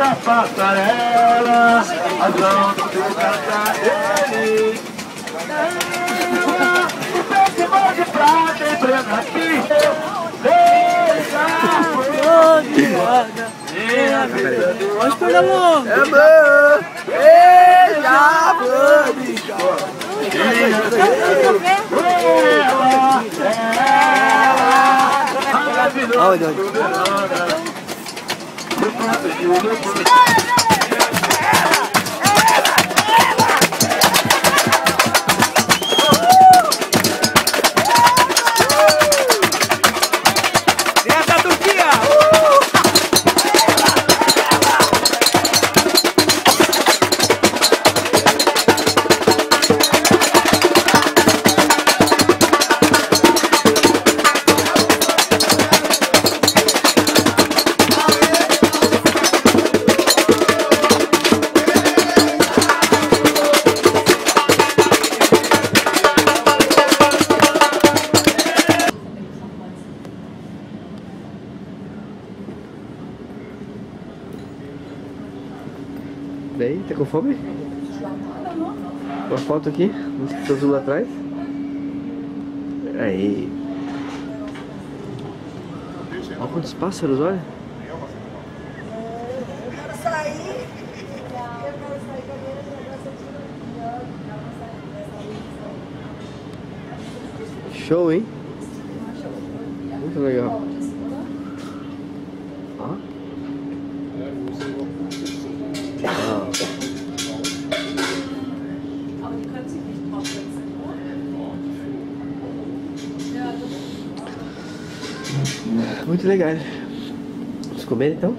da passarela, as mãos do cantar dele. O festival de prata em plena pista, deixa Onde foi, amor? é amor, deixa Daí, tá com fome? Uma foto aqui, no azul lá atrás. Aí. Olha quantos pássaros, olha. Show, hein? Muito legal. Ó. Muito legal. Vamos comer então?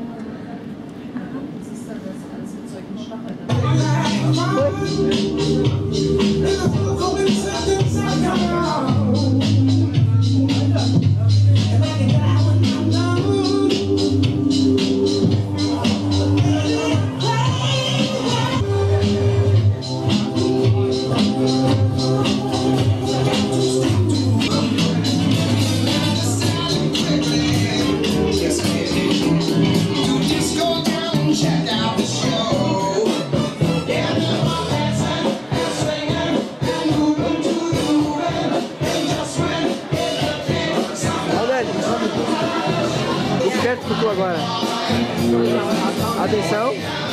Certo ficou agora. Atenção.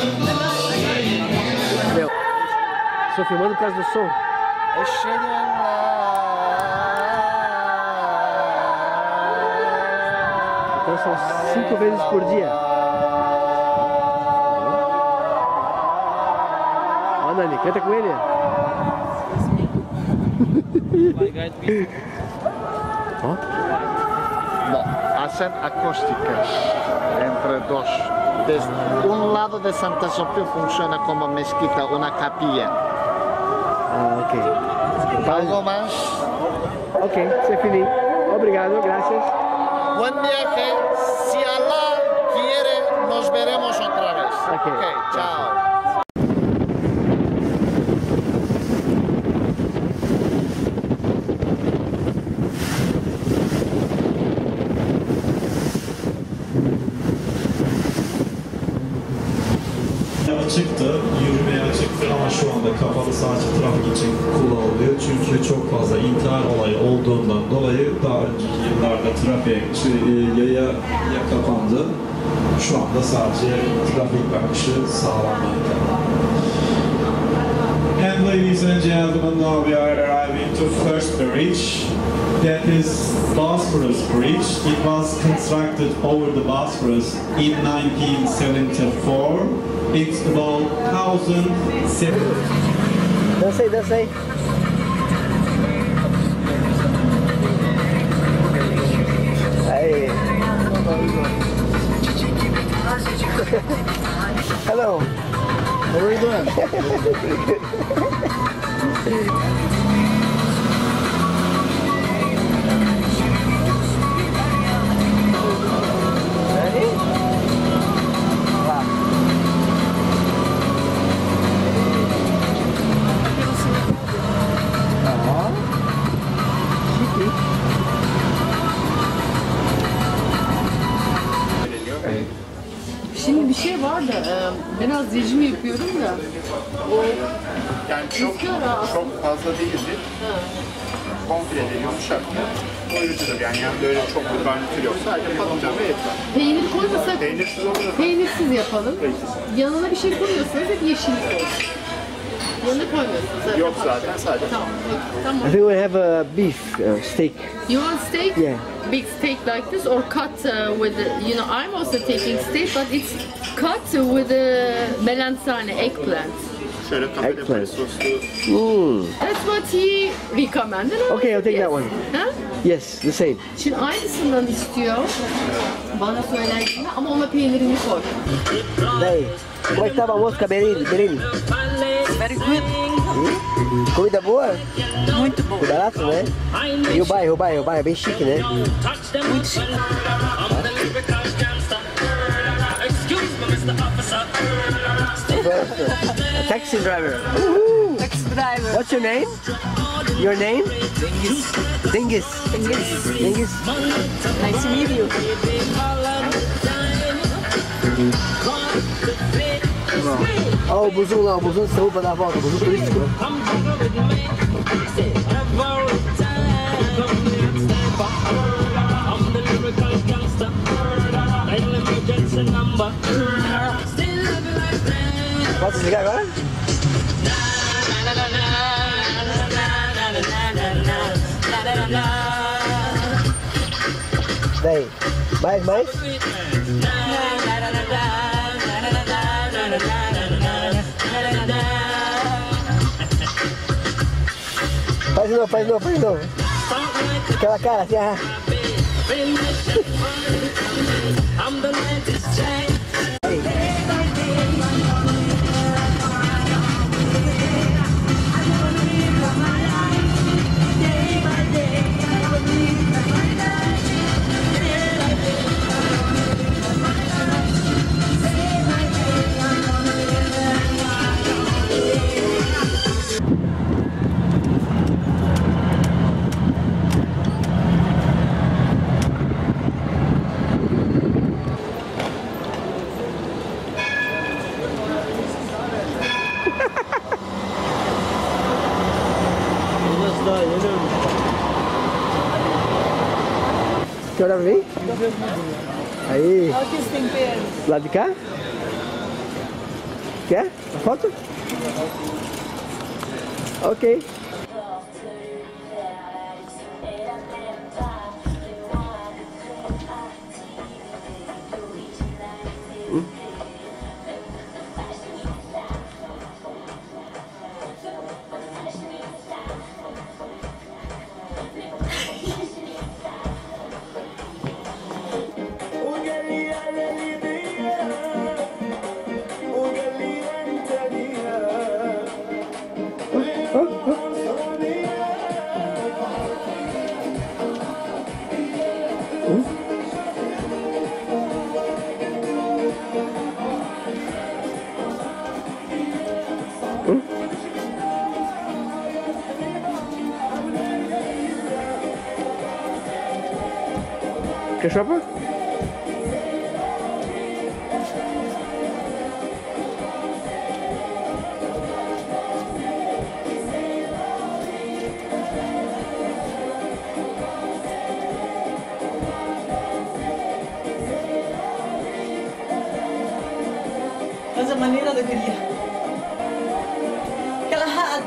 Meu. Estou filmando por causa do som. Então são 5 vezes por dia. Ó, Nani, canta com ele. Ó. Bom, hacen acústicas entre dos. Desde un lado de Santa Sofía funciona como mezquita, una capilla. Ah, ok. ¿Algo más? Ok, se fini. Obrigado, gracias. Buen viaje. Si Allah quiere, nos veremos otra vez. Ok, chao. Açıktı, yürümeye açıktı ama şu anda kapalı sadece trafik için kullanılıyor. Çünkü çok fazla intihar olayı olduğundan dolayı daha önceki yıllarda yaya kapandı. Şu anda sadece trafik akışı sağlanmakta. And ladies and gentlemen, now we are arriving to first bridge. That is Bosphorus Bridge. It was constructed over the Bosphorus in 1974. It's about 1,007. Dança aí, dança aí. Aí. Hello. What are you doing? Şimdi bir şey var da biraz rejim yapıyorum da o Yani çok fazla değildir. Komple yumuşak. Doyurucudur yani yanında öyle çok bir garnitür yok. Sadece patlıcan ve et var. peynir koymasak Peynirsiz olur mu? peynirsiz yapalım. Yanına bir şey koyuyorsanız hep yeşillik olsun. Yanına koymuyorsunuz. Zaten Yok patlıcan. zaten sadece. Tamam. Tamam. I think we have a beef steak. You want steak? Yeah. Big steak like this or cut with, you know, I'm also taking steak but it's cut with melanzane, eggplant. Şöyle kafede Eggplant. soslu. That's what he recommended. Okay, I'll take Yes. that one. Ha? Yes, the same. Şimdi aynısından istiyor bana söylerken ama ona peynirini koy. Daí, como é que tava a mosca, Beril? Very good. Comida boa? Muito bom. E barato, né? E o bairro é bem chique, né? Muito chique. A taxi driver. Taxi driver. What's your name? Your name? Dingis. Dingis. Nice to meet you. Ó, o buzum lá, o buzum saiu pra dar a volta, o buzum turístico. Posso desligar agora? Daí, mais? Faz de novo. Aquela cara assim, ah. Quer olhar pra mim? Aí. Olha que esse tempero. Lá de cá? Quer? A foto? Ok. Quer chapa? Mas a maneira da guria. Aquela had.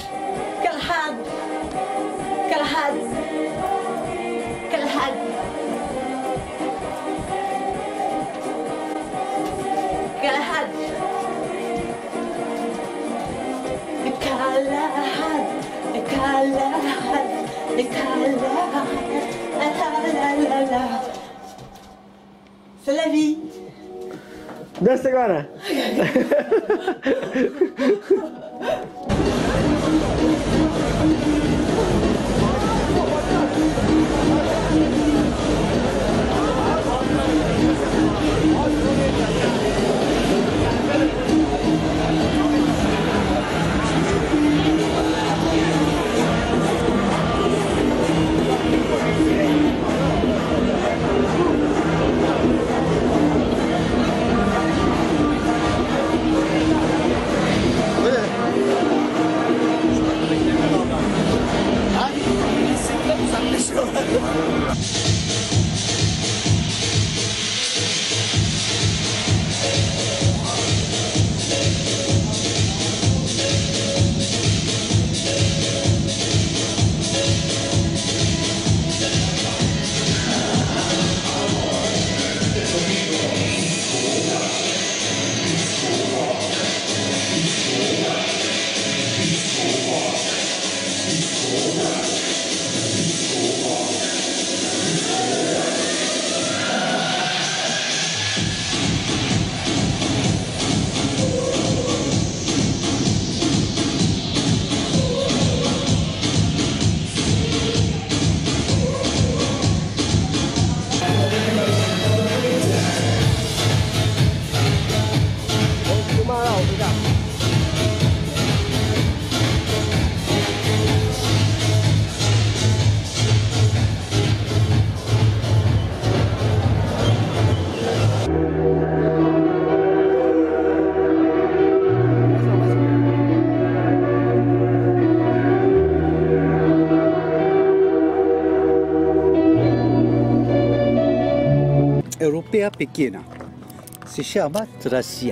C'est la vie. Dança agora! europeia pequena. Se chama Trácia.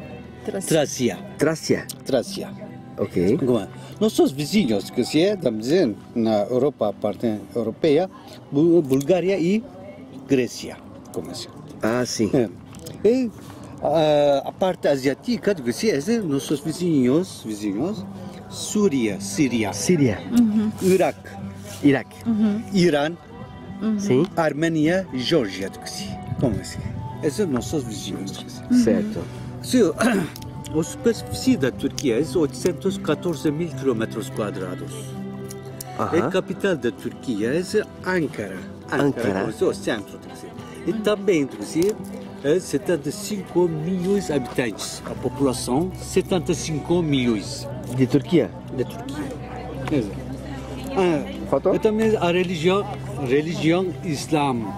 Trácia. Ok. Nossos vizinhos, que se é, estamos dizendo, na Europa, parte europeia, Bulgária e Grécia. Como assim? Ah, sim. E a parte asiática, que se é, nossos vizinhos, Síria, Iraque, Irã, Sim. Armênia e Geórgia. Como assim? Esses são nossos vizinhos. Certo. A superfície da Turquia é 814 mil quilômetros quadrados. A capital da Turquia é Ankara. Ankara é o centro. E também é 75 milhões de habitantes. A população, 75 milhões. De Turquia? De Turquia. Faltou? E também a religião Islam.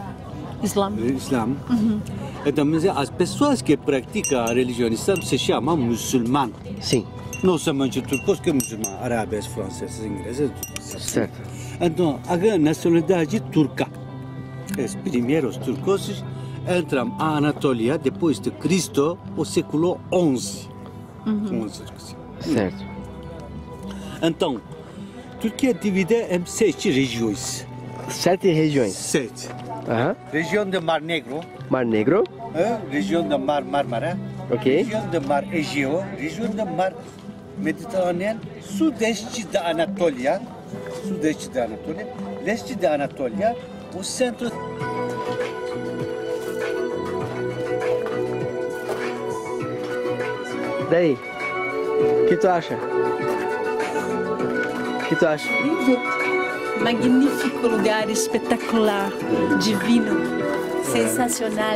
E também as pessoas que praticam a religião Islam se chamam muçulmanos. Sim. Não somente turcos, que muçulmanos, árabes, franceses, ingleses. Certo. Então, a nacionalidade turca. Os primeiros turcos entram à Anatólia depois de Cristo, no século XI. Certo. Então, Turquia é dividida em 7 regiões. 7 regiões. 7. Região do Mar Negro. Mar Negro. Região do Mar Mármara. Ok. Região do Mar Egeu. Região do Mar Mediterrâneo. Sudeste da Anatólia. Leste da Anatólia. O centro. Daí, o que tu acha? Lindo. Magnífico lugar, espetacular, divino, sensacional.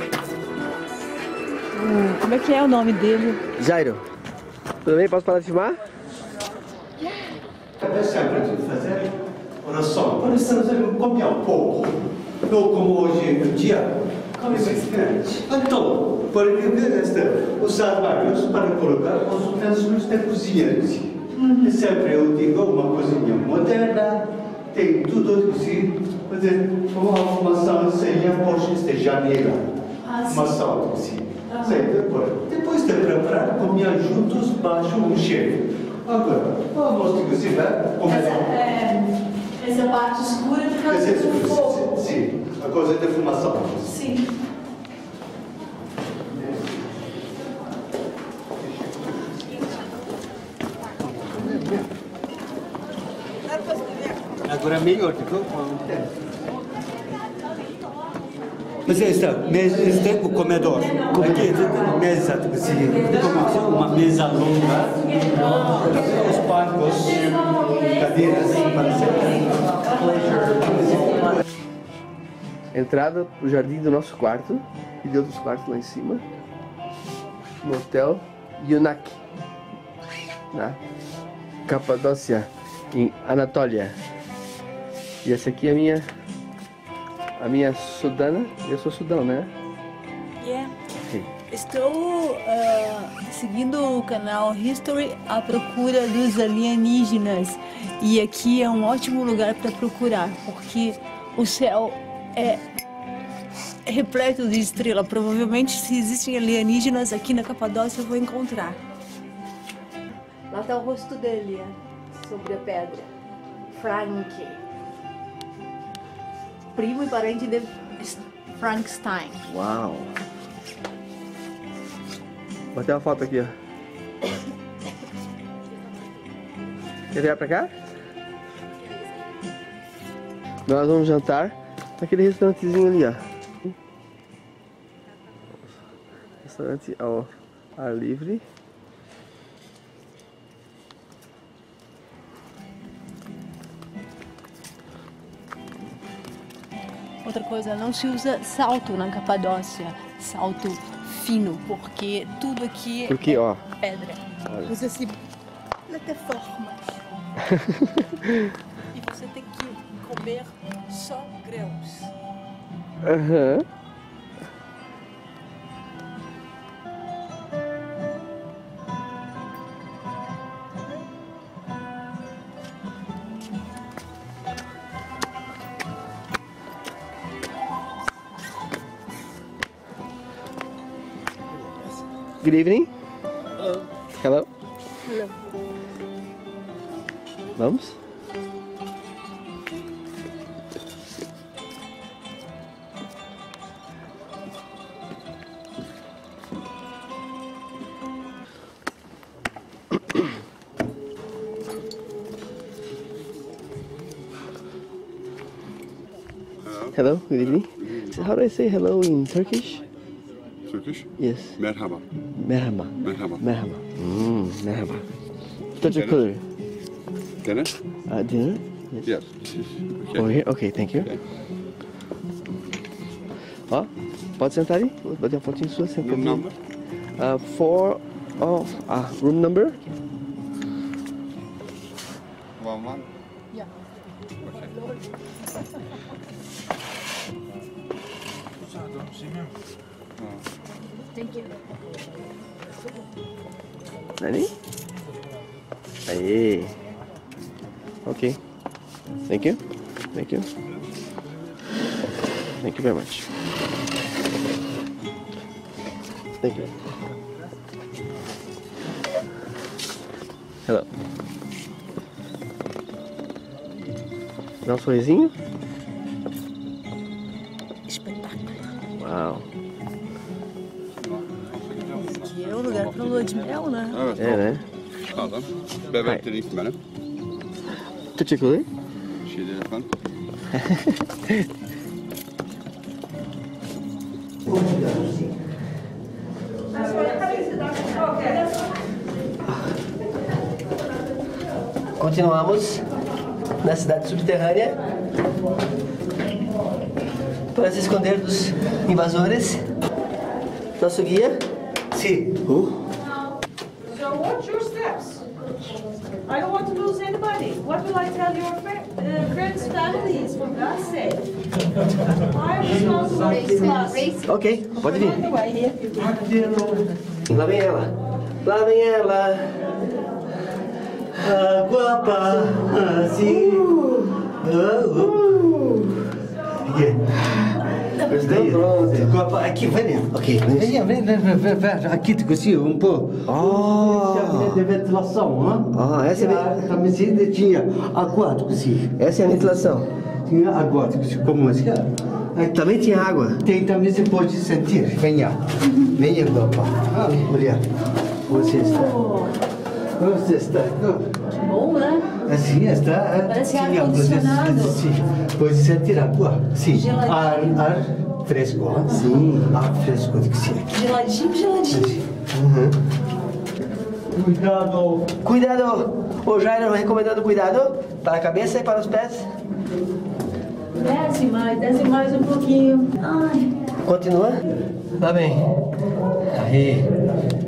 Como é que é o nome dele? Jairo, tudo bem? Posso parar de filmar? É sempre de fazer oração. Precisamos comer um pouco. Não como hoje em dia. Então, para os armários para colocar os utensílios da cozinha. E sempre eu digo uma cozinha moderna, tem tudo assim, uma arrumação sem a poxa de janeiro. Uma sala assim. Depois de preparar, comia juntos baixo um chefe. Agora, vamos começar. Essa parte escura de casa do fogo. Sim, a coisa de fumação. Sim. Agora é melhor, tipo, mas este é o comedor. Aqui é mesa, como uma mesa longa, os bancos, cadeiras para sentar. Entrada pro jardim do nosso quarto e de outros quartos lá em cima. No hotel Yunak, na Capadócia, em Anatólia. E essa aqui é a minha sudana. Eu sou sudão, né? Yeah. Sim. Estou seguindo o canal History à procura dos alienígenas. E aqui é um ótimo lugar para procurar, porque o céu é repleto de estrelas. Provavelmente, se existem alienígenas aqui na Capadócia, eu vou encontrar. Lá está o rosto dele, sobre a pedra. Frank. Primo e parente de Frankenstein. Uau! Vou ter uma foto aqui, ó. Quer virar pra cá? Nós vamos jantar naquele restaurantezinho ali, ó. Restaurante ao ar livre. Outra coisa, não se usa salto na Capadócia, salto fino, porque tudo aqui Porque, ó, pedra. Usa-se plataformas. E você tem que comer só grãos. Aham. Good evening. Hello. Hello. Vamos? Hello, good evening. How do I say hello in Turkish? Turkish? Yes. Merhaba. Merhaba. Merhaba. Merhaba. Merhaba. Teşekkür. Dinner? Dinner? Yes. Okay. Over here? Okay, thank you. Okay. Ó, pode sentar ali. Vou bater uma fotinho sua, senta Room aqui. number? Room number? 1-1? Yeah. Thank you. Ali? Aí. Okay. Thank you. Thank you. Thank you very much. Thank you. Hello. Dá um sorrisinho. Uau. Aqui é o lugar para lua de mel, né? Evet. É, né? Sağdan. Bebekleri ilk benim. Teşekkürler. Bir şey değil efendim. Continuamos na cidade subterrânea para se esconder dos invasores. Nosso guia. Sim. So watch your steps. I don't want to lose anybody. What will I tell your friends' families, for God's sake? I'm responsible for this class. Ok, pode vir. Anyway, here. Lá vem ela. Lá vem ela. Guapa. Sim. Guapa, aqui, venha. Ok, Venha, venha. Aqui te consigo um pouco. Tinha de ventilação, essa é a camiseta tinha água, consigo. essa é a ventilação. Tinha água, como assim? Também tinha água. Tem também, você pode sentir. Venha. Venha, guapa. Olha, você está. Você está. Bom, né? Assim está. Parece ar-condicionado. Sim, pode sentir água. Sim. Geladinho. Ar fresco. Sim. Ar fresco de que sim. Geladinho, geladinho. Cuidado. Cuidado. O Jairo recomendando cuidado para a cabeça e para os pés. Desce mais um pouquinho. Ai. Continua. Tá bem. Aí.